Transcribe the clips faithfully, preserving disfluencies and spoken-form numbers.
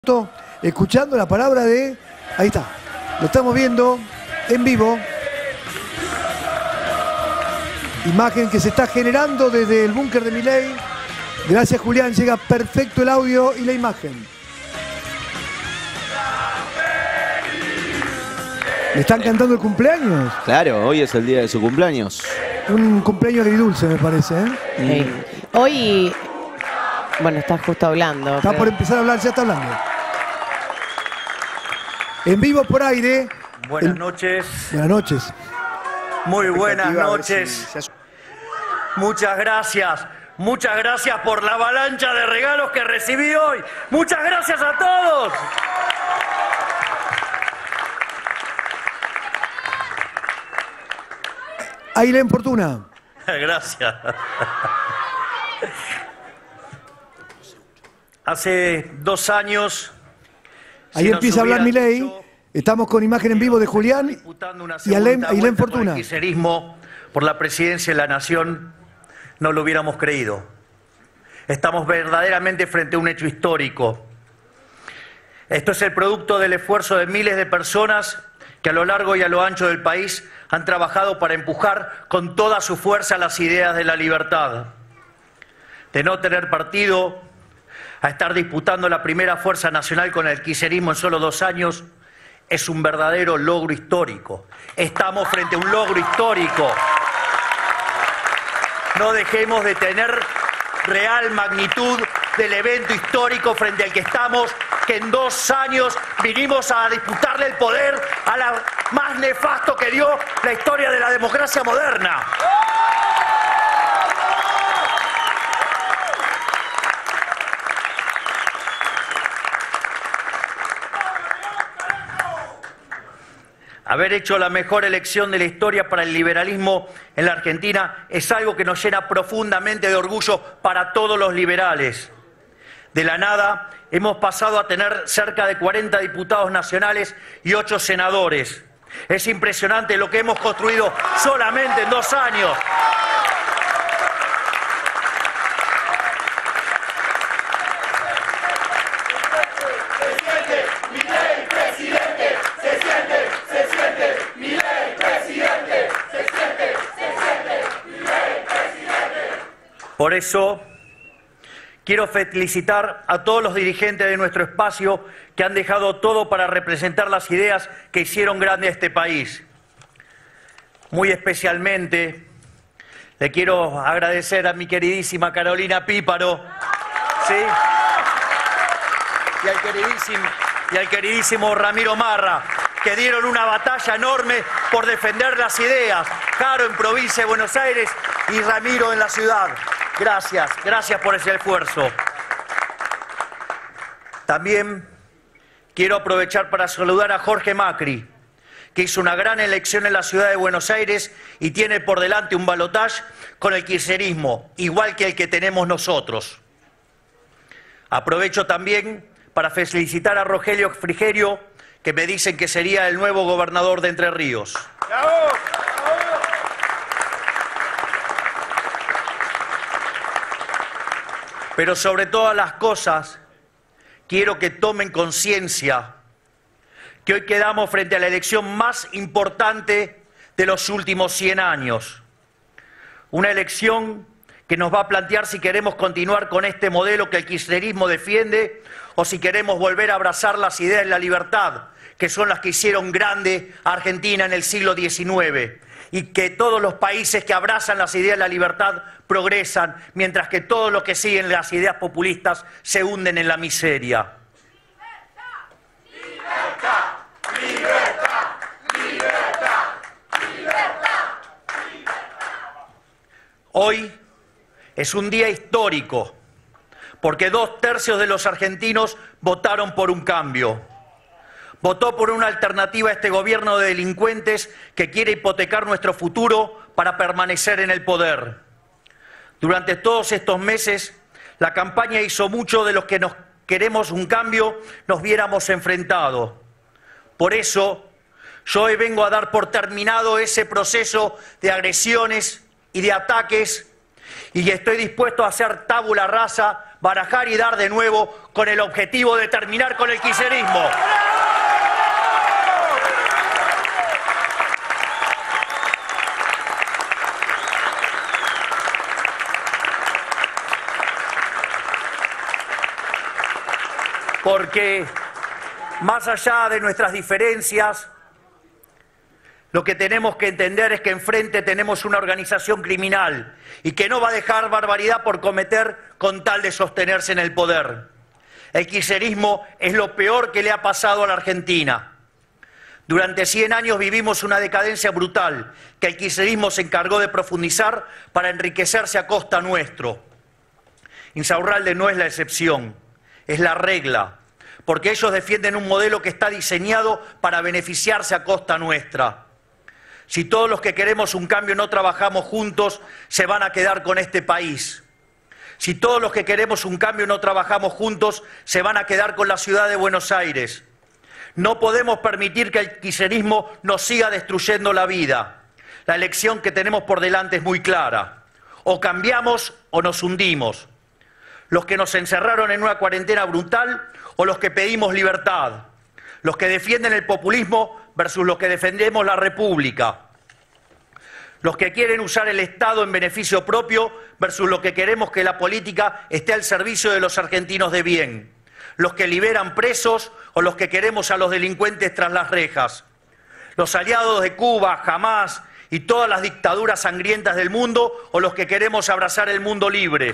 Escuchando la palabra de... Ahí está, lo estamos viendo en vivo. Imagen que se está generando desde el búnker de Milei. Gracias, Julián, llega perfecto el audio y la imagen. ¿Le están cantando el cumpleaños? Claro, hoy es el día de su cumpleaños. Un cumpleaños agridulce, me parece, ¿eh? Sí. Hoy, bueno, está justo hablando. Está pero... por empezar a hablar, ya está hablando. En vivo por aire. Buenas el... noches. Buenas noches. Muy buenas noches. Muchas gracias. Muchas gracias por la avalancha de regalos que recibí hoy. Muchas gracias a todos. Ailén Fortuna. Gracias. Hace dos años... Ahí si empieza a hablar Milei. Estamos con imagen en vivo de Julián y Ailén, Ailén Fortuna. El kirchnerismo por la presidencia de la Nación no lo hubiéramos creído. Estamos verdaderamente frente a un hecho histórico. Esto es el producto del esfuerzo de miles de personas que a lo largo y a lo ancho del país han trabajado para empujar con toda su fuerza las ideas de la libertad, de no tener partido, a estar disputando la primera fuerza nacional con el kirchnerismo en solo dos años, es un verdadero logro histórico. Estamos frente a un logro histórico. No dejemos de tener real magnitud del evento histórico frente al que estamos, que en dos años vinimos a disputarle el poder a la más nefasto que dio la historia de la democracia moderna. Haber hecho la mejor elección de la historia para el liberalismo en la Argentina es algo que nos llena profundamente de orgullo para todos los liberales. De la nada hemos pasado a tener cerca de cuarenta diputados nacionales y ocho senadores. Es impresionante lo que hemos construido solamente en dos años. Por eso, quiero felicitar a todos los dirigentes de nuestro espacio que han dejado todo para representar las ideas que hicieron grande a este país. Muy especialmente, le quiero agradecer a mi queridísima Carolina Píparo, ¿sí? y, al queridísimo, y al queridísimo Ramiro Marra, que dieron una batalla enorme por defender las ideas. Caro en provincia de Buenos Aires y Ramiro en la ciudad. Gracias, gracias por ese esfuerzo. También quiero aprovechar para saludar a Jorge Macri, que hizo una gran elección en la ciudad de Buenos Aires y tiene por delante un balotaje con el kirchnerismo, igual que el que tenemos nosotros. Aprovecho también para felicitar a Rogelio Frigerio, que me dicen que sería el nuevo gobernador de Entre Ríos. ¡Bravo! Pero sobre todas las cosas, quiero que tomen conciencia que hoy quedamos frente a la elección más importante de los últimos cien años. Una elección que nos va a plantear si queremos continuar con este modelo que el kirchnerismo defiende o si queremos volver a abrazar las ideas de la libertad, que son las que hicieron grande a Argentina en el siglo diecinueve. Y que todos los países que abrazan las ideas de la libertad progresan, mientras que todos los que siguen las ideas populistas se hunden en la miseria. ¡Libertad! ¡Libertad! ¡Libertad! ¡Libertad! ¡Libertad! Hoy es un día histórico, porque dos tercios de los argentinos votaron por un cambio. Votó por una alternativa a este gobierno de delincuentes que quiere hipotecar nuestro futuro para permanecer en el poder. Durante todos estos meses, la campaña hizo mucho de los que nos queremos un cambio nos viéramos enfrentados. Por eso, yo hoy vengo a dar por terminado ese proceso de agresiones y de ataques y estoy dispuesto a hacer tabula rasa barajar y dar de nuevo con el objetivo de terminar con el kirchnerismo. Porque más allá de nuestras diferencias, lo que tenemos que entender es que enfrente tenemos una organización criminal y que no va a dejar barbaridad por cometer con tal de sostenerse en el poder. El kirchnerismo es lo peor que le ha pasado a la Argentina. Durante cien años vivimos una decadencia brutal que el kirchnerismo se encargó de profundizar para enriquecerse a costa nuestro. Insaurralde no es la excepción, es la regla, porque ellos defienden un modelo que está diseñado para beneficiarse a costa nuestra. Si todos los que queremos un cambio no trabajamos juntos, se van a quedar con este país. Si todos los que queremos un cambio no trabajamos juntos, se van a quedar con la ciudad de Buenos Aires. No podemos permitir que el kirchnerismo nos siga destruyendo la vida. La elección que tenemos por delante es muy clara. O cambiamos o nos hundimos. Los que nos encerraron en una cuarentena brutal o los que pedimos libertad. Los que defienden el populismo versus los que defendemos la República. Los que quieren usar el Estado en beneficio propio versus los que queremos que la política esté al servicio de los argentinos de bien. Los que liberan presos o los que queremos a los delincuentes tras las rejas. Los aliados de Cuba, Hamás y todas las dictaduras sangrientas del mundo o los que queremos abrazar el mundo libre.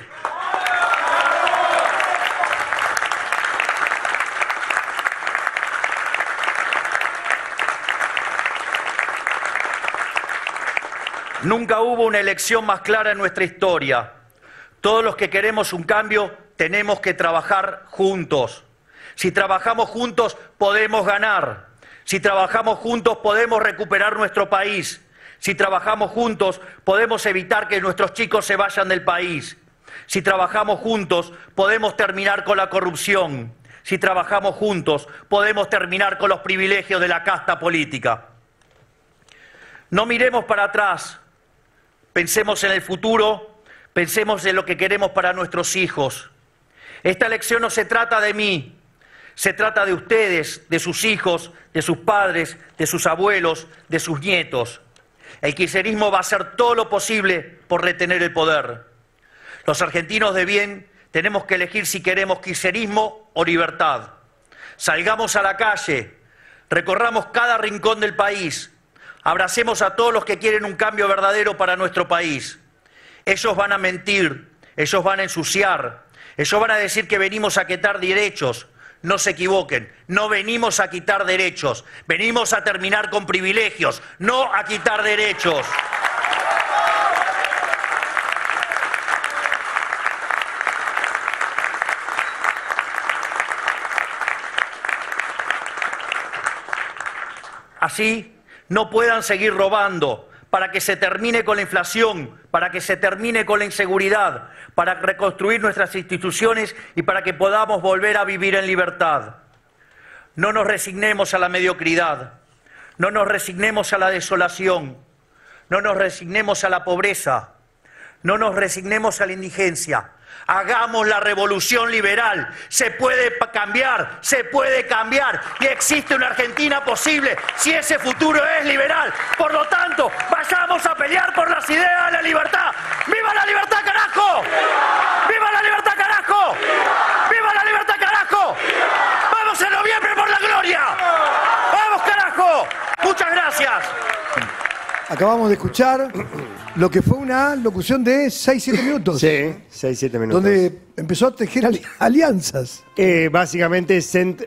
Nunca hubo una elección más clara en nuestra historia. Todos los que queremos un cambio tenemos que trabajar juntos. Si trabajamos juntos podemos ganar. Si trabajamos juntos podemos recuperar nuestro país. Si trabajamos juntos podemos evitar que nuestros chicos se vayan del país. Si trabajamos juntos podemos terminar con la corrupción. Si trabajamos juntos podemos terminar con los privilegios de la casta política. No miremos para atrás. Pensemos en el futuro, pensemos en lo que queremos para nuestros hijos. Esta elección no se trata de mí, se trata de ustedes, de sus hijos, de sus padres, de sus abuelos, de sus nietos. El kirchnerismo va a hacer todo lo posible por retener el poder. Los argentinos de bien tenemos que elegir si queremos kirchnerismo o libertad. Salgamos a la calle, recorramos cada rincón del país. Abracemos a todos los que quieren un cambio verdadero para nuestro país. Ellos van a mentir, ellos van a ensuciar, ellos van a decir que venimos a quitar derechos. No se equivoquen, no venimos a quitar derechos, venimos a terminar con privilegios, no a quitar derechos. Así no puedan seguir robando, para que se termine con la inflación, para que se termine con la inseguridad, para reconstruir nuestras instituciones y para que podamos volver a vivir en libertad. No nos resignemos a la mediocridad, no nos resignemos a la desolación, no nos resignemos a la pobreza, no nos resignemos a la indigencia. Hagamos la revolución liberal. Se puede cambiar, se puede cambiar y existe una Argentina posible si ese futuro es liberal. Por lo tanto, vayamos a pelear por las ideas de la libertad. ¡Viva la libertad, carajo! ¡Viva la libertad, carajo! ¡Viva la libertad, carajo! ¡Vamos en noviembre por la gloria! ¡Vamos, carajo! Muchas gracias. Acabamos de escuchar lo que fue una locución de seis siete minutos. Sí, seis siete minutos. Donde empezó a tejer ali alianzas. Eh, básicamente,